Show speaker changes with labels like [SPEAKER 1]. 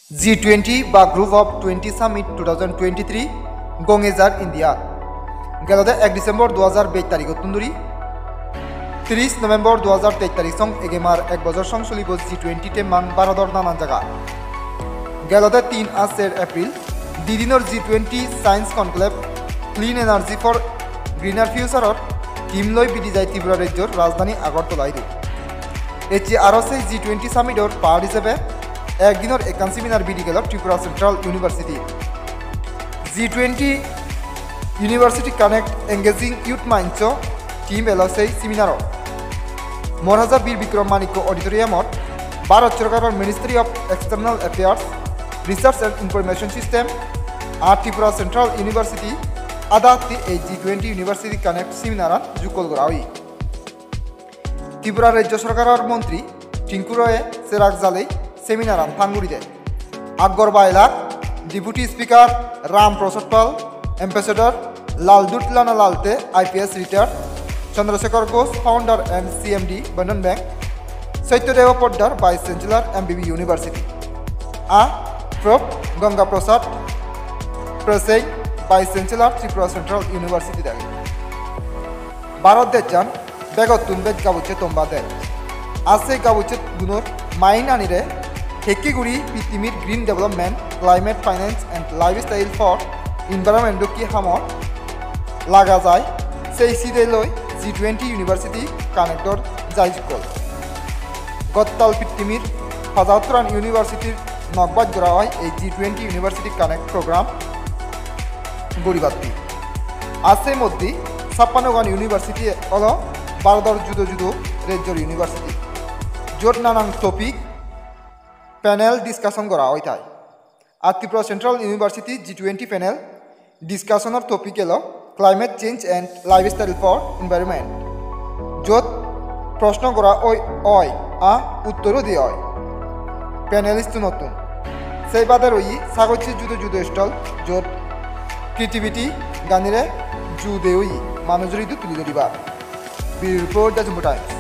[SPEAKER 1] G20 বা group of 20 summit 2023 গঙ্গেজার India গেলদে 1 ডিসেম্বর 2022 তারিখ তুন্দুরি 30 নভেম্বর 2023 তারিখ সং এগেমার এক বছর সং চলিব G20 টে মান ভারতর নানান জায়গা গেলদে 3 আর এপ্রিল দিদিনৰ G20 science conclave clean energy for greener ফিউচারর টিম লৈ বিধি যায় ত্রিপুরা রাজ্যর রাজধানী আগরতলায় এটি আরও সেই G20 সামিটর পার্ট হিসেবে একদিনের একান সেমিনার বিধি গেল Tripura central university G20 University Connect engaging youth minds team এল সেই সেমিনার মহারাজা বীর বিক্রম মানিক্য অডিটোরিয়ামত ভারত সরকারের ministry of external affairs research and information system আর ত্রিপুরা সেন্ট্রাল ইউনিভার্সিটি আদাতি এই G20 ইউনিভার্সিটি কানেক্ট সেমিনার যুগল করা হয় ত্রিপুরা রাজ্য সরকারের মন্ত্রী টিঙ্কু রয়ে সেরাক জালেই সেমিনার থাঙ্গুড়ি দেয় আকবর বাইলাক deputy speaker Ram Prasad Pal ambassador Lalduhtlana Ralte IPS retired Chandrashekhar Ghosh founder and CMD Bandhan bank Satyadev Poddar vice chancellor MBB university prof Ganga Prasad Prasain vice chancellor Tripura central university দেয় ভারত দেশান বেগতুন বেদ গাবুচ্ছে তোম্বা দেয় আছে গাবুচ্ছে গুণর মাইন আনিরে হেকিগুড়ি পৃথিবীর green development climate finance and lifestyle for environment কি হামত লাগা যায় সেই সিদে লই G20 ইউনিভার্সিটি কানেক্টর যাইকল গতকাল পৃথিবীর ৭৫ ইউনিভার্সিটির নকবাদ করা হয় এই G20 ইউনিভার্সিটি কানেক্ট প্রোগ্রাম গড়িবাত্তি আছে মধ্যে ৫৬ ইউনিভার্সিটি হল ভারতের জুদো জুদো রাজ্যর ইউনিভার্সিটি যত নানান টপিক প্যানেল ডিসকাশন করা হয় তাই আর Tripura central university G20 panel ডিসকাশনের টপিক এলো climate change and lifestyle for environment যত প্রশ্ন করা হয় উত্তরও দিয়ে হয় প্যানেলিস্ট নতুন সেই বাদে রই সাগরছি জুদো জুদো স্টল যত ক্রিয়েটিভিটি গানিরে জুদে মানুষের তুলে ধরিবা রিপোর্ট দ্য টাইমস